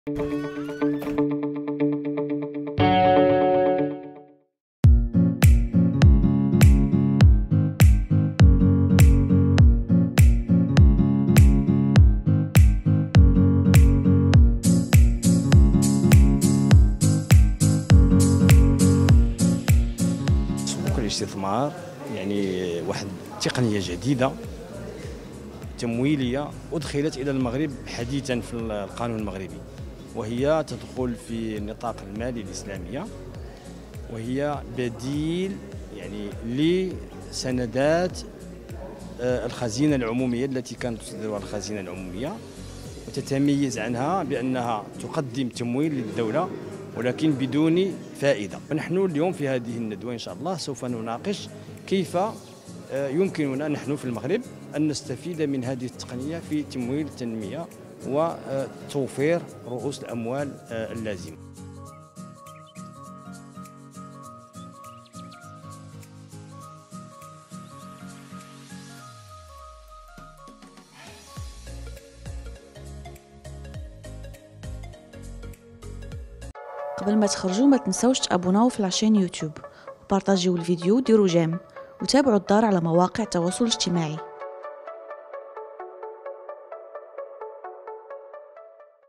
الاستثمار يعني واحد تقنية جديدة تمويلية أدخلت إلى المغرب حديثا في القانون المغربي، وهي تدخل في نطاق المالية الإسلامية، وهي بديل يعني لسندات الخزينة العمومية التي كانت تصدرها الخزينة العمومية، وتتميز عنها بأنها تقدم تمويل للدولة ولكن بدون فائدة. فنحن اليوم في هذه الندوة إن شاء الله سوف نناقش كيف يمكننا نحن في المغرب أن نستفيد من هذه التقنية في تمويل التنمية وتوفير رؤوس الأموال اللازمة. قبل ما تخرجوا ما تنسوش تابوناو في العشان يوتيوب وبارطاجيو الفيديو وديروا جيم وتابعوا الدار على مواقع التواصل الاجتماعي.